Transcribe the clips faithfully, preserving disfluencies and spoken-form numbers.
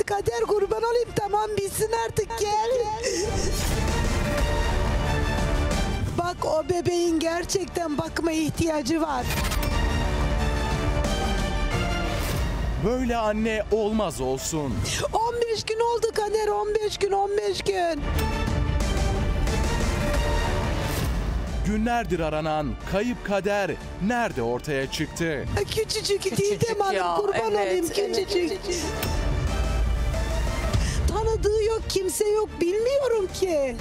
bitti Kader, kurban olayım, tamam bitsin artık, gel. Bak o bebeğin gerçekten bakma ihtiyacı var. Böyle anne olmaz olsun. on beş gün oldu Kader, on beş gün, on beş gün. Günlerdir aranan kayıp Kader nerede ortaya çıktı? Küçücük, Küçücük Didem Hanım, ya, kurban evet, olayım, evet. küçücük. Tanıdığı yok, kimse yok, bilmiyorum ki.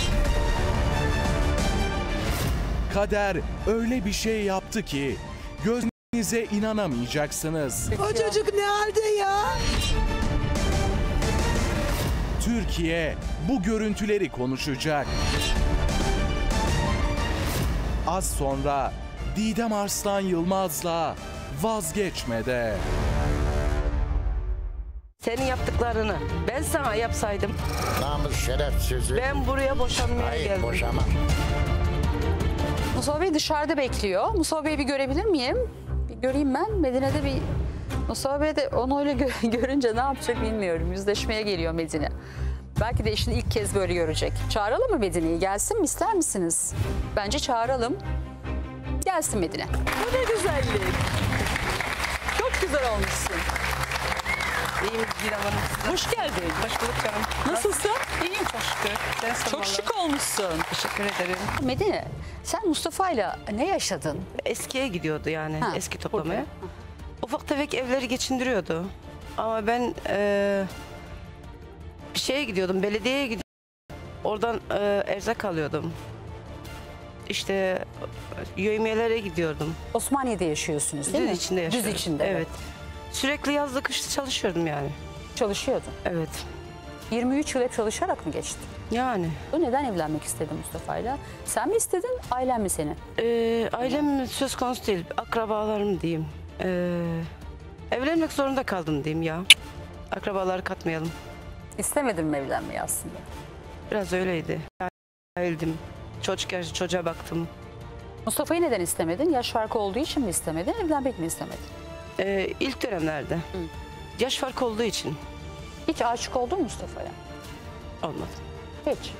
Kader öyle bir şey yaptı ki gözünüze inanamayacaksınız. O çocuk ne halde ya? Türkiye bu görüntüleri konuşacak. Az sonra Didem Arslan Yılmaz'la Vazgeçmede. Senin yaptıklarını ben sana yapsaydım, Namus şeref sözü. ben buraya boşanmaya Hayır, geldim. boşamam. Mustafa Bey dışarıda bekliyor. Mustafa Bey'i bir görebilir miyim? Bir göreyim ben. Medine'de bir... Mustafa Bey de onu öyle gö görünce ne yapacak bilmiyorum. Yüzleşmeye geliyor Medine. Belki de eşini ilk kez böyle görecek. Çağıralım mı Medine'yi? Gelsin mi, ister misiniz? Bence çağıralım. Gelsin Medine. Bu ne güzellik. Çok güzel olmuşsun. İyiyim Didem Hanım. Hoş geldin. Hoş bulduk canım. Nasılsın? İyiyim çok şükür. Ben Çok sormalı. şık olmuşsun. Teşekkür ederim. Medine, sen Mustafa'yla ne yaşadın? Eskiye gidiyordu yani, Ha, eski toplamaya. burada. Ufak tefek evleri geçindiriyordu. Ama ben e, bir şeye gidiyordum, belediyeye gidiyordum. Oradan e, erzak alıyordum. İşte yevmiyelere gidiyordum. Osmaniye'de yaşıyorsunuz değil Düz mi? içinde yaşıyorum. Düz içinde. Evet. Sürekli yazlı kışlı çalışıyordum yani. Çalışıyordun. Evet. yirmi üç yıl hep çalışarak mı geçti? Yani. Bu neden evlenmek istedin Mustafa'yla? Sen mi istedin, ailen mi seni? Ee, ailem söz konusu değil, akrabalarım diyeyim. Ee, evlenmek zorunda kaldım diyeyim ya. Akrabaları katmayalım. İstemedin mi evlenmeyi aslında? Biraz öyleydi. Aildim. Çocuk yaşı çocuğa baktım. Mustafa'yı neden istemedin? Yaş farkı olduğu için mi istemedin, evlenmek mi istemedin? Ee, ilk dönemlerde. Yaş farkı olduğu için Hiç aşık oldun mu Mustafa'ya? olmadı. Hiç.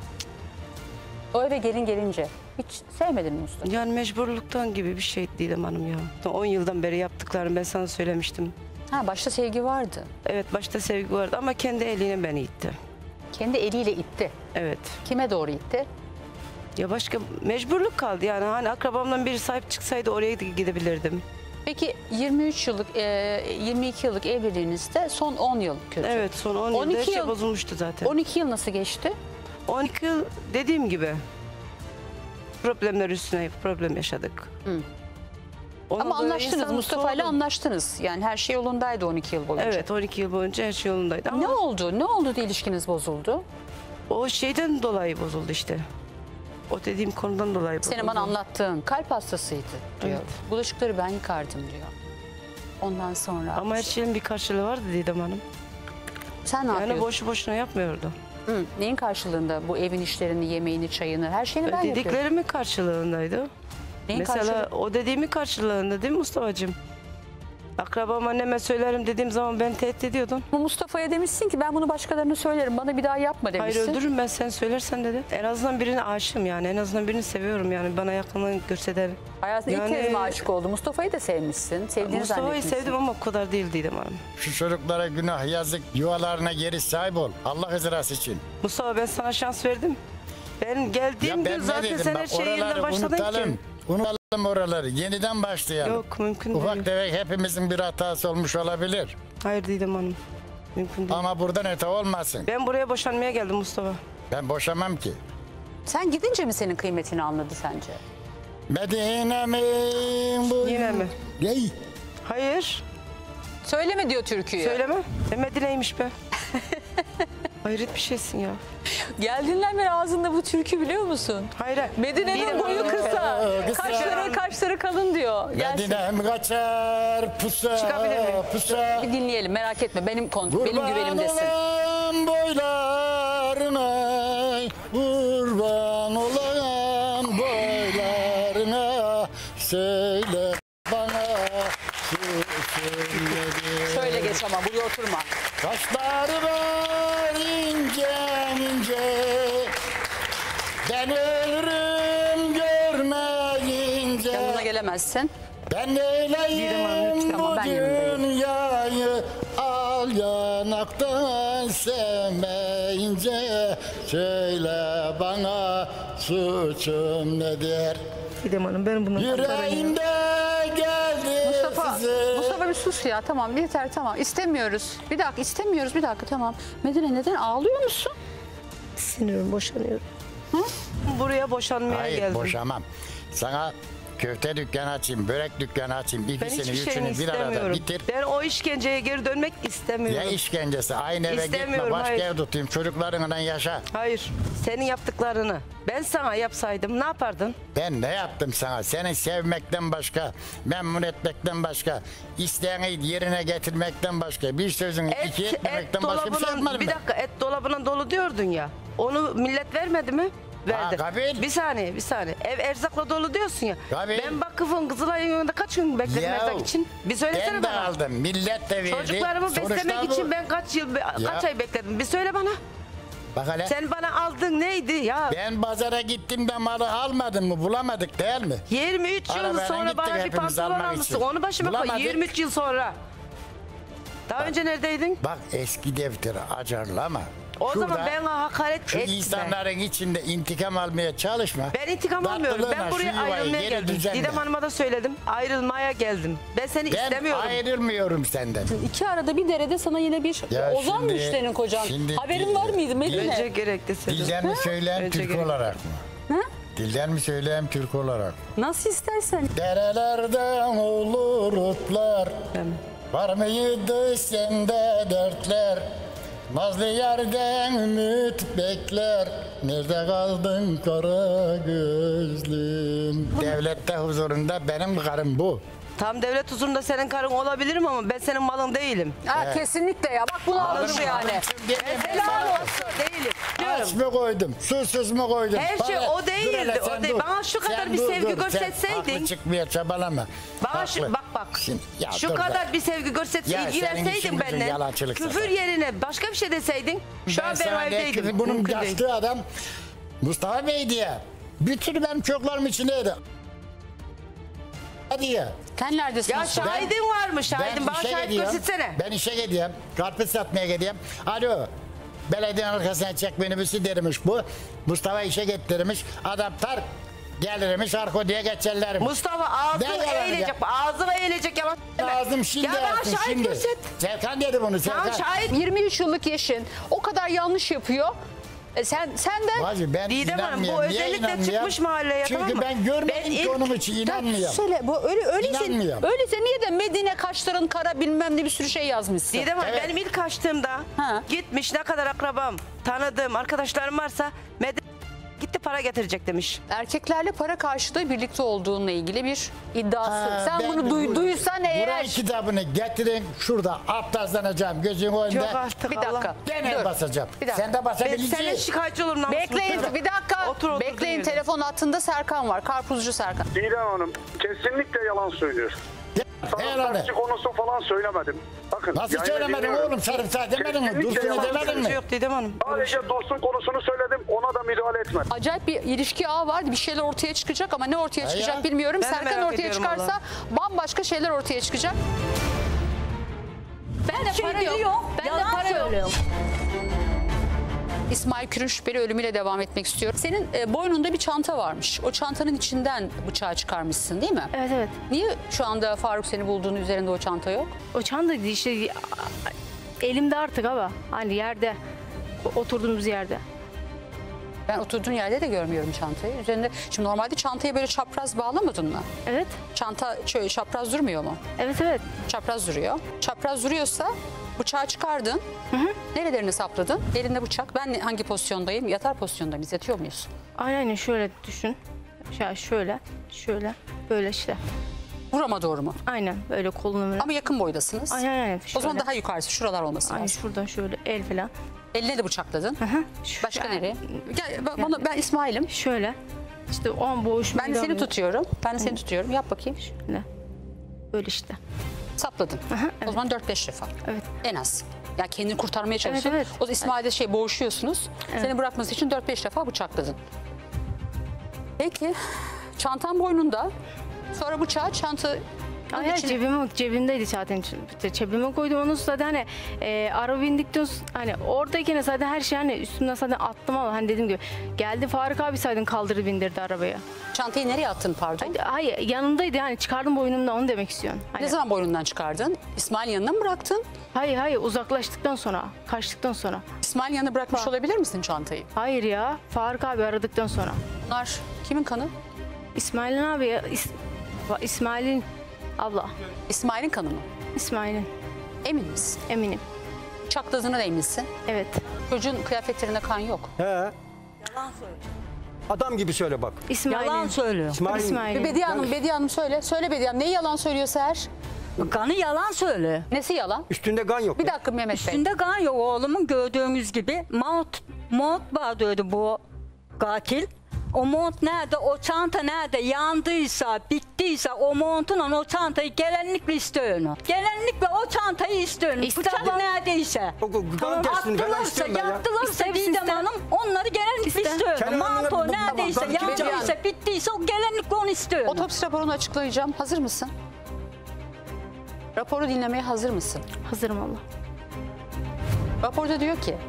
O eve gelin gelince hiç sevmedin mi Mustafa? Yani mecburluktan gibi bir şey Didem Hanım ya. on yıldan beri yaptıklarını ben sana söylemiştim. Ha, başta sevgi vardı. Evet, başta sevgi vardı ama kendi eline beni itti. Kendi eliyle itti. Evet. Kime doğru itti? Ya başka mecburluk kaldı yani. Hani akrabamdan biri sahip çıksaydı oraya gidebilirdim. Peki yirmi üç yıllık, e, yirmi iki yıllık evliliğinizde son on yıl kötü. Evet, son on on yılda her iki şey yıl- bozulmuştu zaten. on iki yıl nasıl geçti? on iki yıl dediğim gibi problemler üstüne problem yaşadık. Hı. Ona Ama da anlaştınız, insan Mustafa'yla soğudu. anlaştınız. Yani her şey yolundaydı on iki yıl boyunca. Evet, on iki yıl boyunca her şey yolundaydı ama Ne oldu? Ne oldu da ilişkiniz bozuldu? o şeyden dolayı bozuldu işte. O dediğim konudan dolayı bozuldu. Senin bana anlattığın kalp hastasıydı diyor. Evet. Bulaşıkları ben yıkardım diyor. Ondan sonra Ama her şeyin bir karşılığı vardı Didem Hanım. sen ne Yani yapıyorsun? boşu boşuna yapmıyordu. Hı, neyin karşılığında bu evin işlerini, yemeğini, çayını, her şeyini ben yapıyorum. Dediklerimin karşılığındaydı. Neyin Mesela karşılığı? o dediğimin karşılığında değil mi Mustafa'cığım? Akrabam anneme söylerim dediğim zaman ben tehdit ediyordum. Bu Mustafa'ya demişsin ki ben bunu başkalarına söylerim, bana bir daha yapma demişsin. Hayır, öldürürüm ben sen söylersen dedi. En azından birine aşığım yani. En azından birini seviyorum yani. Bana yakınlığını görse Hayatında ilk Yani- kez mi aşık oldu? Mustafa'yı da sevmişsin, sevdiğini Mustafa'yı zannetmişsin. sevdim ama o kadar değil Didem Hanım. Şu çocuklara günah yazık, yuvalarına geri sahip ol. Allah rızası için. Mustafa, ben sana şans verdim. Ben geldiğim gün zaten sen her şeyi yeniden başladın unutalım. ki. Unutalım oraları. Yeniden başlayalım. Yok, mümkün Ufak değil. tefek hepimizin bir hatası olmuş olabilir. Hayır Didem Hanım. Mümkün değil. Ama buradan öte olmasın. Ben buraya boşanmaya geldim Mustafa. Ben boşamam ki. Sen gidince mi senin kıymetini anladı sence? Medine'min bu... Yine mi? Yey. Hayır. Söyleme diyor türküyü. Söyleme. E, Medine'ymiş be. Hayret bir şeysin ya. Geldiğinden beri ağzında bu türkü biliyor musun? Hayır. Medine'nin Didem boyu Hanım. kısa, Kısa. kaşları kaşları kalın diyor. Gelsin. Medine'm kaçar pusa Çıkabilir miyim? pusa. Bir dinleyelim, merak etme. Benim kont benim güvenimdesin. Kurban boylarına, kurban olan boylarına, söyle bana şu sözleri. Şöyle geç ama buraya kurma. Kaşları var ince ince, ben ölürüm görmeyince. Yanına gelemezsin. Ben neyleyim Tamam, bu ben yanındayım. dünyayı, al yanaktan sevmeyince. Söyle bana suçum nedir? Didem Hanım ben bunu Yüreğimde geldi Mustafa, sizi. Mustafa bir sus ya, tamam yeter, tamam istemiyoruz. Bir dakika istemiyoruz, bir dakika, tamam. Medine neden ağlıyor musun? sinirimi boşanıyorum. Buraya boşanmaya Hayır geldim. boşamam. Sana köfte dükkanı açayım, börek dükkanı açayım. Ben İkisini, hiçbir şeyini üçünü bir arada istemiyorum. bitir. Ben o işkenceye geri dönmek Ya istemiyorum. işkencesi, aynı eve gitme, İstemiyorum, başka hayır. ev tutayım, çocuklarınla yaşa. Hayır. Senin yaptıklarını ben sana yapsaydım ne yapardın? Ben ne yaptım sana? Seni sevmekten başka, memnun etmekten başka, isteğini yerine getirmekten başka, bir sözünü iki Et, et etmemekten başka bir şey dolabının, yapmadım bir ben. dakika et dolabının dolu diyordun ya. Onu millet vermedi mi? Verdi. Ha, kabil. Bir saniye, bir saniye. Ev erzakla dolu diyorsun ya. Kabil. Ben Vakıf'ın Kızılay'ın yanında kaç gün bekledim Ya, erzak için? Bir söylesene ben de bana. aldım, millet de verdi. Çocuklarımı Sonuçta beslemek bu- için ben kaç yıl, kaç ay bekledim? Bir söyle bana. Bak hele, Sen bana aldın neydi ya? ben pazara gittim de malı almadın mı, bulamadık değil mi? yirmi üç yıl Arabayla sonra gittik bana bir hepimiz pantolon almak almışsın. için. Onu başıma koy. Bulamadık. yirmi üç yıl sonra. Daha önce neredeydin? Bak eski defteri acarlama. O Şurada zaman bana hakaret şu etme. insanların içinde intikam almaya çalışma. Ben intikam almıyorum. Ben Tatlılığına buraya şu yuvayı ayrılmaya geri geldim. düzenle. Didem Hanım'a da söyledim. Ayrılmaya geldim. Ben seni Ben istemiyorum. ayrılmıyorum senden. İki arada bir derede sana yine bir Ya Ozan şimdi- müşterinin kocan. şimdi Haberin dil- var mıydı Medine? Önce gerek deseydin. Dilden mi söyleyeyim Önce Türk gerek. olarak mı? Ha? Dilden mi söyleyeyim Türk olarak? Nasıl istersen. Derelerden olur otlar, var mıydı sende dertler? Nazlı yerden ümit bekler, nerede kaldın kara gözlüm? Devlette huzurunda benim karım bu. Tam devlet huzurunda senin karın olabilirim ama ben senin malın değilim. Ha, kesinlikle ya, bak bunu almış yani. Helal olsun. Değilim. Aç Diyorum. mı koydum, susuz mu koydum? Her şey Bana- o değildi, dur hele, o sen değil. dur. Bana şu kadar Sen bir dur, sevgi dur. Sen gösterseydin- haklı çıkmaya çabalama. Bana şu, Haklı. bak bak. Şimdi- ya şu dur be. kadar bir sevgi gösterse Ya senin işin ilgilenseydin gücün benimle. yalancılık Küfür zaten. yerine başka bir şey deseydin. Şu an ben o sana ne evdeydim. küfür- Bunun Mümkün değil. yaşlı adam Mustafa Bey diye. Bütün benim çoklarım içindeydi. Hadi ya. Sen neredesin? Ya Mustafa? şahidin var mı? Şahidin bana işe şahit gidiyorum. göstersene. Ben işe gidiyorum. Karpuz satmaya gidiyorum. Alo. Belediyenin arkasına çek minibüsü dermiş bu. Mustafa işe getirmiş. Adam tar gelirmiş arko diye geçerlermiş. Mustafa ağzını Ne yalan eğilecek. ya? Ağzını eğilecek yalan. Ağzım şimdi Ya bana ağzım şahit şimdi. göster. Serkan dedi bunu Serkan. Tamam şahit. yirmi üç yıllık yaşın o kadar yanlış yapıyor. E sen sen de Bacı ben Didem Hanım, bu inanmıyorum. Niye özellikle inanmıyorum? çıkmış mahalleye, Çünkü tamam mı? ben görmedim Ben ki ilk- onun için inanmıyorum. söyle bu öyle öyleyse İnanmıyorum. öyleyse niye de Medine kaşların kara bilmem ne bir sürü şey yazmışsın. Didem Hanım Evet. benim ilk açtığımda Ha. gitmiş ne kadar akrabam, tanıdığım arkadaşlarım varsa Medine gitti para getirecek demiş. Erkeklerle para karşılığı birlikte olduğunla ilgili bir iddiası. Ha, sen ben bunu de duy, bu- duysan eğer. Buran kitabını getirin şurada aptazlanacağım gözün önünde. Çok artık Bir Allah. dakika. Gene Dur. basacağım. Bir dakika. Sen de Ben basabileceksin. senin şikayetçi olurum namusum. Bekleyin bir dakika. Otur, otur, Bekleyin dinliyorum. telefon hattında Serkan var. Karpuzcu Serkan. Didem Hanım kesinlikle yalan söylüyor. Sana Herhalde. taksi konusu falan söylemedim. Bakın, Nasıl yayını söylemedin dinliyorum. oğlum sarımsağı demedin mi? Kesinlikle Dursun'u yalan demedin mi? Yok Didem Hanım. Sadece Dursun konusunu söyledim, ona da müdahale etmedim. Acayip bir ilişki ağı vardı. Bir şeyler ortaya çıkacak ama ne ortaya Ha çıkacak ya. bilmiyorum. Ben de Serkan merak ortaya ediyorum çıkarsa vallahi. bambaşka şeyler ortaya çıkacak. Ben de para yok. Ben de Yalan para yok. söylüyor. İsmail Kürün şüpheli ölümüyle devam etmek istiyorum. Senin e, boynunda bir çanta varmış. O çantanın içinden bıçağı çıkarmışsın değil mi? Evet evet. Niye şu anda Faruk seni bulduğun üzerinde o çanta yok? O çanta işte elimde artık ama hani yerde oturduğumuz yerde. Ben oturduğun yerde de görmüyorum çantayı. Üzerinde şimdi normalde çantayı böyle çapraz bağlamadın mı? Evet. Çanta şöyle çapraz durmuyor mu? Evet evet. Çapraz duruyor. Çapraz duruyorsa bıçağı çıkardın. Nerelerini sapladın? Elinde bıçak. Ben hangi pozisyondayım? Yatar pozisyonda mıyız? Yatıyor muyuz? Aynen şöyle düşün. Şöyle şöyle şöyle böyle işte. Burama doğru mu? Aynen böyle kolunu böyle. Ama yakın boydasınız. Aynen aynen. O zaman şöyle. daha yukarısı. Şuralar olması Aynen lazım. şuradan şöyle el falan. Eline de bıçakladın. Şu- Başka yani nereye? Gel, ba- bana, ben İsmail'im. Şöyle. İşte o an boğuşma. Ben de seni tutuyorum. Ben de seni tutuyorum. Yap bakayım. Böyle işte. Sapladın. evet. O zaman dört beş defa. Evet. En az. Ya kendini kurtarmaya çalışıyorsun. evet. O İsmail'de şey boğuşuyorsunuz. Seni bırakması için dört beş defa bıçakladın. Peki çantan boynunda. Sonra bıçağı çanta Hayır cebime, cebimdeydi zaten. Cebime koydum onu zaten hani e, araba bindikten sonra hani oradayken zaten her şey hani üstümden zaten attım ama hani dediğim gibi geldi Faruk abi zaten kaldırdı bindirdi arabaya. çantayı nereye attın pardon? Hayır yanımdaydı yani çıkardım boynumdan onu demek istiyorsun. Hani, Ne zaman boynundan çıkardın? İsmail yanına mı bıraktın? hayır hayır uzaklaştıktan sonra kaçtıktan sonra. İsmail yanına bırakmış Bak. olabilir misin çantayı? Hayır ya Faruk abi aradıktan sonra. Bunlar kimin kanı? İsmail'in abi ya İs- İsmail'in abla. İsmail'in kanı mı? İsmail'in Emin misin? eminim. Bıçakladığına da eminsin. Evet. Çocuğun kıyafetlerinde kan yok. He. Adam gibi söyle bak. İsmail'in. Yalan söylüyor. İsmail. İsmail'in. Bediye Hanım, Bediye Hanım söyle. Söyle Bediye Hanım. Neyi yalan söylüyor Seher? Kanı yalan söylüyor. Nesi yalan? Üstünde kan yok. Bir dakika Mehmet Bey. Üstünde kan yok oğlumun gördüğünüz gibi. Mont, mont bağlıyordu bu katil. O mont nerede, o çanta nerede yandıysa, bittiyse o montun o çantayı gelenlikle istiyor. Gelenlikle o çantayı istiyor. İşte Bıçak bak- neredeyse. O kan Tamam, kessin falan attılarsa, istiyorum ben ya. yaptılarsa İster misin, Didem ister? Hanım onları gelenlikle İster. istiyor. Kenan Hanım'la Manto bu- neredeyse, tamam, tamam, yandıysa, bittiyse o gelenlikle onu istiyor. Otopsi raporunu açıklayacağım. Hazır mısın? Raporu dinlemeye hazır mısın? Hazırım Allah. Raporda diyor ki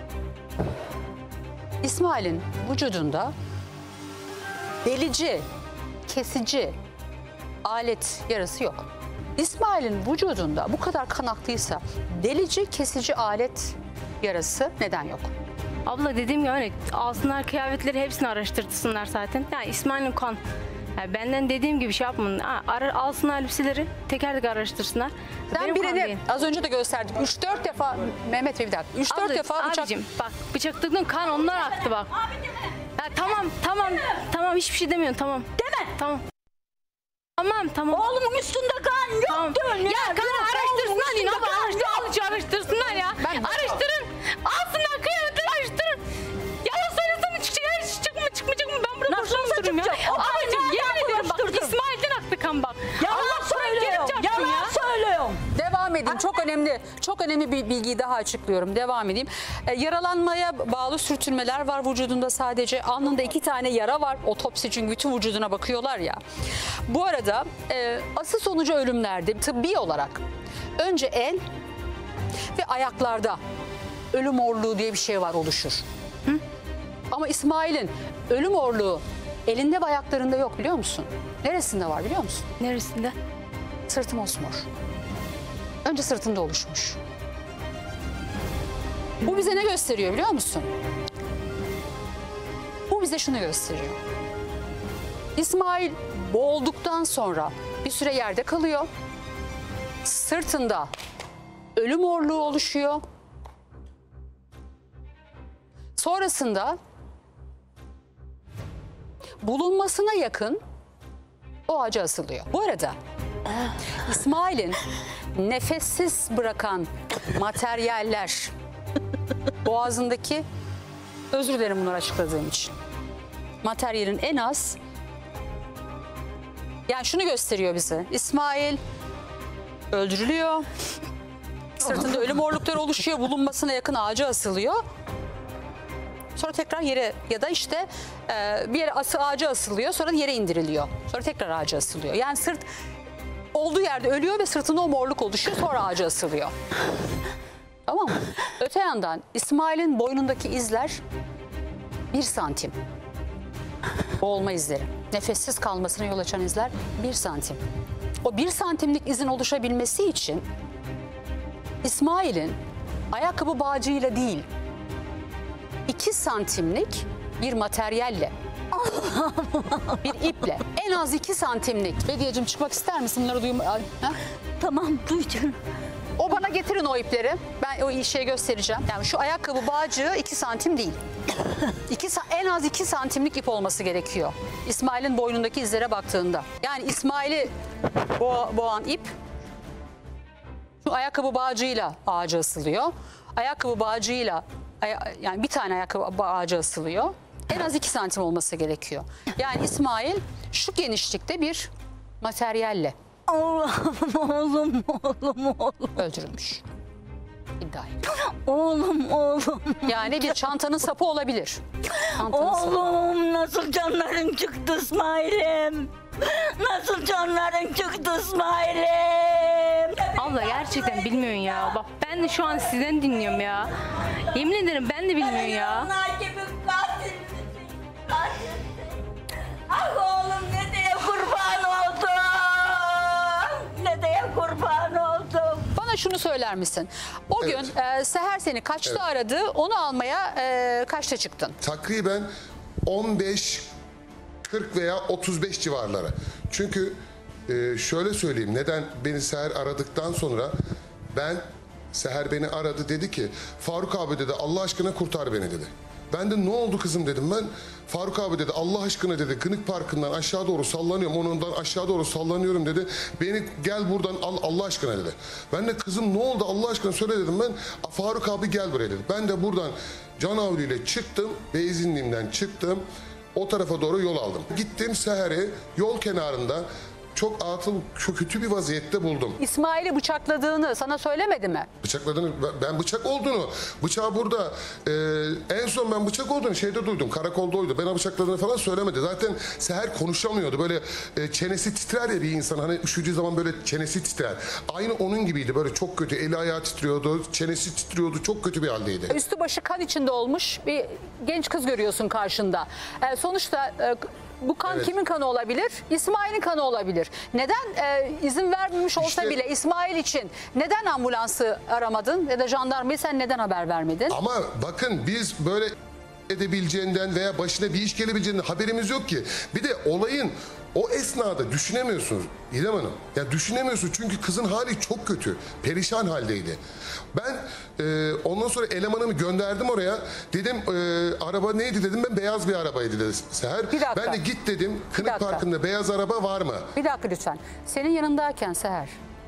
İsmail'in vücudunda delici, kesici alet yarası yok. İsmail'in vücudunda bu kadar kan aktıysa delici, kesici alet yarası neden yok? Abla dediğim gibi hani alsınlar kıyafetleri hepsini araştırsınlar zaten. Yani İsmail'in kan. Yani benden dediğim gibi şey yapmayın. Ha, arar, alsınlar elbiseleri teker teker araştırsınlar. Sen Benim kan birini değil. az önce de gösterdim. üç dört defa Mehmet Bey bir dakika. üç dört Abla, defa bıçak. abicim, bak bıçakladım kan ondan aktı bak. Ya, tamam tamam tamam hiçbir şey demiyorum tamam. Deme. Tamam. Tamam tamam. Oğlumun üstünde kan yok Tamam. diyorsun ya. Ya kan Yok, araştırsınlar oğlumun yine üstünde abla kan yok. araştır, araştırsınlar ya. Ben- Araştırın. Alsınlar kıyafetleri araştırın. Yalan söylesene çıkacak çıkma çıkmayacak mı ben burada Nasıl boşuna otururum ya. çıkacak? O kan Abicim nereden yemin ediyorum bak bulaştırdın? İsmail'den aktı kan bak. Yalan Allah söylüyorum. Kur'an çarpsın Yalan ya. söylüyorum. Devam edeyim. Çok önemli, çok önemli bir bilgiyi daha açıklıyorum. Devam edeyim. E, yaralanmaya bağlı sürtünmeler var vücudunda sadece. Alnında iki tane yara var. Otopsi çünkü bütün vücuduna bakıyorlar ya. Bu arada e, asıl sonucu ölümlerde tıbbi olarak önce el ve ayaklarda ölüm orluğu diye bir şey var oluşur. Hı? Ama İsmail'in ölüm orluğu elinde ve ayaklarında yok biliyor musun? Neresinde var biliyor musun? Neresinde? Sırtı mosmor. Önce sırtında oluşmuş. Bu bize ne gösteriyor biliyor musun? Bu bize şunu gösteriyor. İsmail boğulduktan sonra bir süre yerde kalıyor. Sırtında ölüm orluğu oluşuyor. Sonrasında bulunmasına yakın o ağaca asılıyor. Bu arada İsmail'in nefessiz bırakan materyaller boğazındaki, özür dilerim bunları açıkladığım için, materyalin en az, yani şunu gösteriyor bize. İsmail öldürülüyor. Sırtında ölüm orlukları oluşuyor. Bulunmasına yakın ağaca asılıyor. Sonra tekrar yere ya da işte e, bir yere ası, ağaca asılıyor. Sonra yere indiriliyor. Sonra tekrar ağaca asılıyor. Yani sırt olduğu yerde ölüyor ve sırtında o morluk oluşuyor. Sonra ağaca asılıyor. Tamam mı? Öte yandan İsmail'in boynundaki izler bir santim. Boğulma izleri. Nefessiz kalmasına yol açan izler bir santim. O bir santimlik izin oluşabilmesi için İsmail'in ayakkabı bağcığıyla değil, iki santimlik bir materyalle, bir iple, en az iki santimlik. Bediyeciğim çıkmak ister misin? Bunları duyma. Ha? Tamam duydum. O bana getirin o ipleri. Ben o işe göstereceğim. Yani şu ayakkabı bağcığı iki santim değil. İki, en az iki santimlik ip olması gerekiyor. İsmail'in boynundaki izlere baktığında. Yani İsmail'i boğa, boğan ip şu ayakkabı bağcığıyla ağaca asılıyor. Ayakkabı bağcığıyla yani bir tane ayakkabı bağcığı asılıyor. En az iki santim olması gerekiyor. Yani İsmail şu genişlikte bir materyalle Allah'ım oğlum oğlum oğlum. öldürülmüş. iddia ediyor. Oğlum oğlum. Yani bir çantanın sapı olabilir. Çantanın sapı. Oğlum nasıl canların çıktı İsmail'im? Nasıl canların çıktı İsmail'im? Abla gerçekten bilmiyorsun ya. Bak ben de şu an sizden dinliyorum ya. Yemin ederim ben de bilmiyorum ya. Onlar gibi katil misin? Katilsin. Ah oğlum ne diye kurban oldum. Ne diye kurban oldum. Bana şunu söyler misin? O Evet. gün e, Seher seni kaçta Evet. aradı? Onu almaya e, kaçta çıktın? Takriben on beş kırk veya otuz beş civarları. Çünkü e, şöyle söyleyeyim, neden beni Seher aradıktan sonra ben, Seher beni aradı, dedi ki Faruk abi dedi Allah aşkına kurtar beni dedi. Ben de ne oldu kızım dedim ben. Faruk abi dedi Allah aşkına dedi Kınık Parkı'ndan aşağı doğru sallanıyorum. Onundan aşağı doğru sallanıyorum dedi. Beni gel buradan al Allah aşkına dedi. Ben de kızım ne oldu Allah aşkına söyle dedim ben. Faruk abi gel buraya dedi. Ben de buradan Canavli ile çıktım. Beyzinliğimden çıktım. O tarafa doğru yol aldım. Gittim Seher'i yol kenarında çok atıl, çok kötü bir vaziyette buldum. İsmail'i bıçakladığını sana söylemedi mi? Bıçakladığını, ben bıçak olduğunu, bıçağı burada, e, en son ben bıçak olduğunu şeyde duydum, karakoldaydı. Ben bıçakladığını falan söylemedi. Zaten Seher konuşamıyordu. Böyle e, çenesi titrer ya bir insan, hani üşüdüğü zaman böyle çenesi titrer. Aynı onun gibiydi, böyle çok kötü, eli ayağı titriyordu, çenesi titriyordu, çok kötü bir haldeydi. Üstü başı kan içinde olmuş bir genç kız görüyorsun karşında. E, sonuçta e, bu kan Evet. kimin kanı olabilir? İsmail'in kanı olabilir. Neden e, izin vermemiş olsa İşte- bile İsmail için neden ambulansı aramadın ya da jandarmayı sen neden haber vermedin? Ama bakın biz böyle edebileceğinden veya başına bir iş gelebileceğinden haberimiz yok ki. Bir de olayın o esnada düşünemiyorsunuz İrem Hanım. Ya düşünemiyorsun çünkü kızın hali çok kötü. Perişan haldeydi. Ben e, ondan sonra elemanımı gönderdim oraya. Dedim e, araba neydi dedim, ben beyaz bir arabaydı dedi Seher. Bir dakika. Ben de git dedim Kınık dakika. Parkı'nda beyaz araba var mı? Bir dakika lütfen. Senin yanındayken Seher,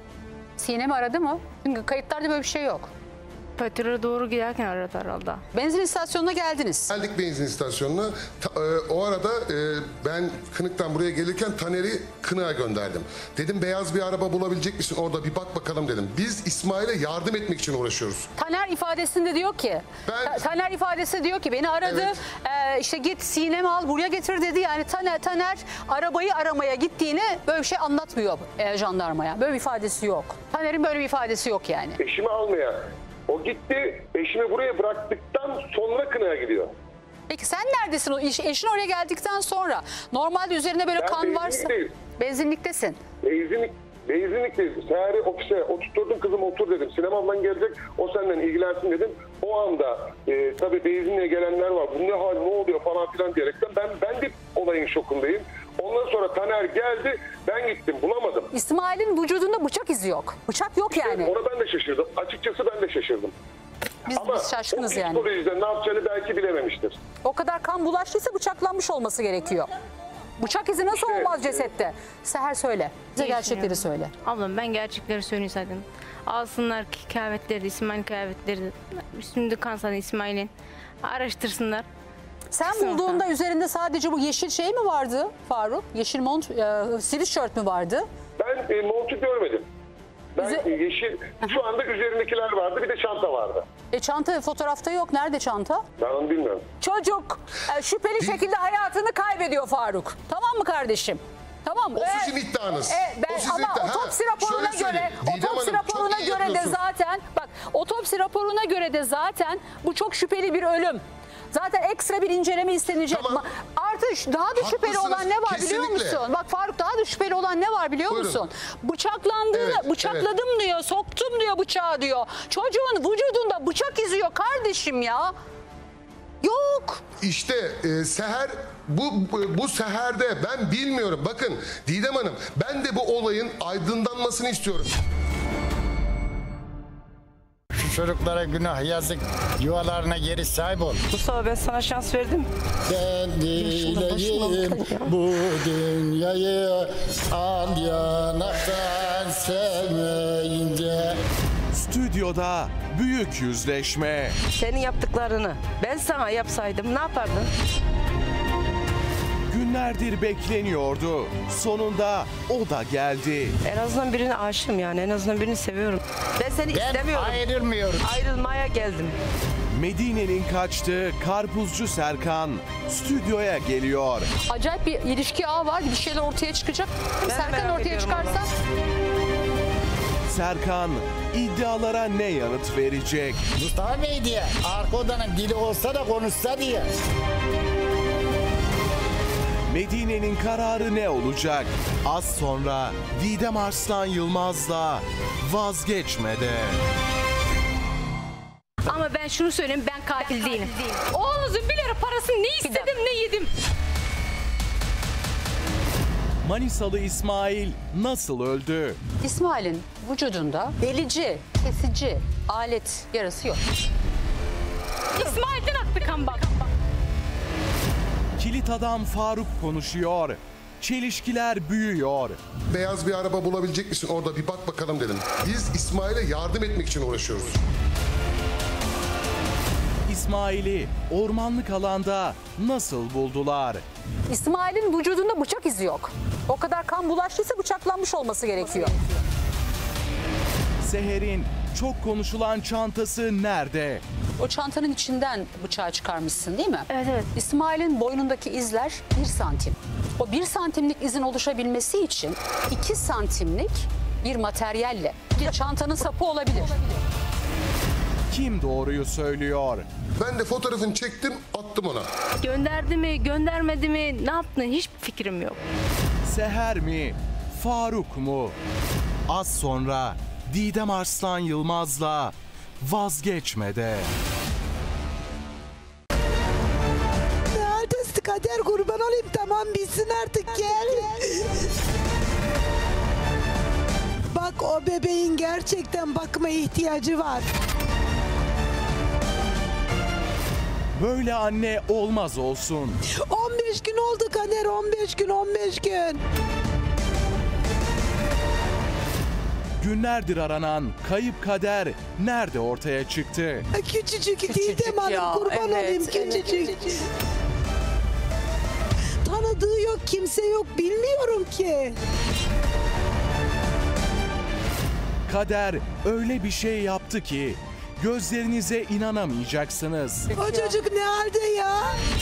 Sinem aradı mı? Çünkü kayıtlarda böyle bir şey yok. Petrol'e doğru giderken aradı herhalde. Benzin istasyonuna geldiniz. Geldik benzin istasyonuna. Ta- e, o arada e, ben Kınık'tan buraya gelirken Taner'i Kınık'a gönderdim. Dedim beyaz bir araba bulabilecek misin orada, bir bak bakalım dedim. Biz İsmail'e yardım etmek için uğraşıyoruz. Taner ifadesinde diyor ki, Ben- Ta- Taner ifadesinde diyor ki beni aradı, Evet. e, işte git Sinem'i al buraya getir dedi. Yani Taner, Taner arabayı aramaya gittiğini böyle bir şey anlatmıyor e, jandarmaya. Böyle bir ifadesi yok. Taner'in böyle bir ifadesi yok yani. Eşimi almaya. O gitti, eşimi buraya bıraktıktan sonra Kınık'a gidiyor. Peki sen neredesin? O iş- Eşin oraya geldikten sonra normalde üzerine böyle Ben kan varsa benzinlikteyim. benzinliktesin. Benzinlik, benzinlikteyiz. Seher'i ofise oturtturdum, kızım otur dedim. Sinem ablan gelecek, o senden ilgilensin dedim. O anda e, tabii benzinliğe gelenler var. Bu ne hal, ne oluyor falan filan diyerekten ben, ben de olayın şokundayım. Ondan sonra Taner geldi, ben gittim, bulamadım. İsmail'in vücudunda bıçak izi yok. Bıçak yok yani. Ona ben de şaşırdım. Açıkçası ben de şaşırdım. Biz, Ama biz şaşkınız o yani. psikolojide ne yapacağını belki bilememiştir. O kadar kan bulaştıysa bıçaklanmış olması gerekiyor. Bıçak izi nasıl İşte, olmaz e, cesette? Seher söyle. Bize Ne gerçekleri düşünüyorum? söyle. Ablam ben gerçekleri söyleyeyim zaten. Alsınlar ki kıyafetleri, İsmail'in kıyafetleri. Üstünde kan zaten İsmail'in. Araştırsınlar. Sen Kısım bulduğunda hatta. üzerinde sadece bu yeşil şey mi vardı Faruk? Yeşil mont, e, sweatshirt mü vardı? Ben e, montu görmedim. Ben Üze- e, yeşil, şu anda üzerindekiler vardı, bir de çanta vardı. E çanta fotoğrafta yok. Nerede çanta? Ben onu bilmiyorum. Çocuk e, şüpheli şekilde hayatını kaybediyor Faruk. Tamam mı kardeşim? Tamam mı? O E, sizin iddianız. e, ben, O sizin ama iddia- Ha, otopsi raporuna şöyle göre söyleyeyim. Didem otopsi Hanım, çok raporuna iyi göre de yapıyorsun. zaten bak otopsi raporuna göre de zaten bu çok şüpheli bir ölüm. Zaten ekstra bir inceleme istenecek. Tamam. Ma- Artı şu- daha da şüpheli Haklısınız, olan ne var biliyor kesinlikle. musun? Bak Faruk daha da şüpheli olan ne var biliyor Buyurun. musun? Bıçaklandığını, Evet, bıçakladım diyor, soktum diyor bıçağı diyor. Çocuğun vücudunda bıçak izi yok kardeşim ya. Yok. İşte e, Seher bu, bu bu Seher'de ben bilmiyorum. Bakın Didem Hanım, ben de bu olayın aydınlanmasını istiyorum. Şu çocuklara günah yazık, yuvalarına geri sahip ol. Mustafa ben sana şans verdim. Ben dileyim bu dünyayı al yanaktan sevmeyince. Stüdyoda büyük yüzleşme. Senin yaptıklarını ben sana yapsaydım ne yapardın? Günlerdir bekleniyordu. Sonunda o da geldi. En azından birine aşığım yani. En azından birini seviyorum. Ben seni Ben istemiyorum. ayrılmıyorum. Ayrılmaya geldim. Medine'nin kaçtığı karpuzcu Serkan stüdyoya geliyor. Acayip bir ilişki ağı var. Bir şeyler ortaya çıkacak. Ben Serkan merak ortaya ediyorum çıkarsa... vallahi. Serkan iddialara ne yanıt verecek? Mustafa Bey diye arka odanın dili olsa da konuşsa diye. Medine'nin kararı ne olacak? Az sonra Didem Arslan Yılmaz'la Vazgeçmede. Ama ben şunu söyleyeyim, ben katil değilim. Oğlunuzun bir lira parasını ne istedim ne yedim. Manisalı İsmail nasıl öldü? İsmail'in vücudunda delici, kesici alet yarası yok. İsmail'den aktı kan bak. Kilit adam Faruk konuşuyor. Çelişkiler büyüyor. Beyaz bir araba bulabilecek misin orada bir bak bakalım dedim. Biz İsmail'e yardım etmek için uğraşıyoruz. İsmail'i ormanlık alanda nasıl buldular? İsmail'in vücudunda bıçak izi yok. O kadar kan bulaştıysa bıçaklanmış olması gerekiyor. Seher'in çok konuşulan çantası nerede? O çantanın içinden bıçağı çıkarmışsın değil mi? Evet, evet. İsmail'in boynundaki izler bir santim. O bir santimlik izin oluşabilmesi için iki santimlik bir materyalle bir çantanın sapı olabilir. Kim doğruyu söylüyor? Ben de fotoğrafını çektim attım ona. Gönderdi mi, göndermedi mi, ne yaptığını hiçbir fikrim yok. Seher mi? Faruk mu? Az sonra Didem Arslan Yılmaz'la Vazgeçmede. Neredesin Kader, kurban olayım, tamam bilsin artık, gel. Bak o bebeğin gerçekten bakma ihtiyacı var. Böyle anne olmaz olsun. on beş gün oldu Kader, on beş gün, on beş gün. Günlerdir aranan kayıp Kader nerede ortaya çıktı? Küçücük, Küçücük Didem Hanım, ya, kurban evet, olayım, evet. küçücük. Tanıdığı yok, kimse yok, bilmiyorum ki. Kader öyle bir şey yaptı ki gözlerinize inanamayacaksınız. O çocuk ne halde ya?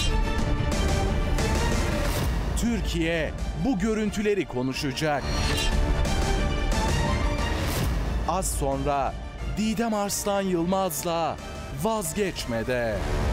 Türkiye bu görüntüleri konuşacak. Az sonra Didem Arslan Yılmaz'la Vazgeçmede.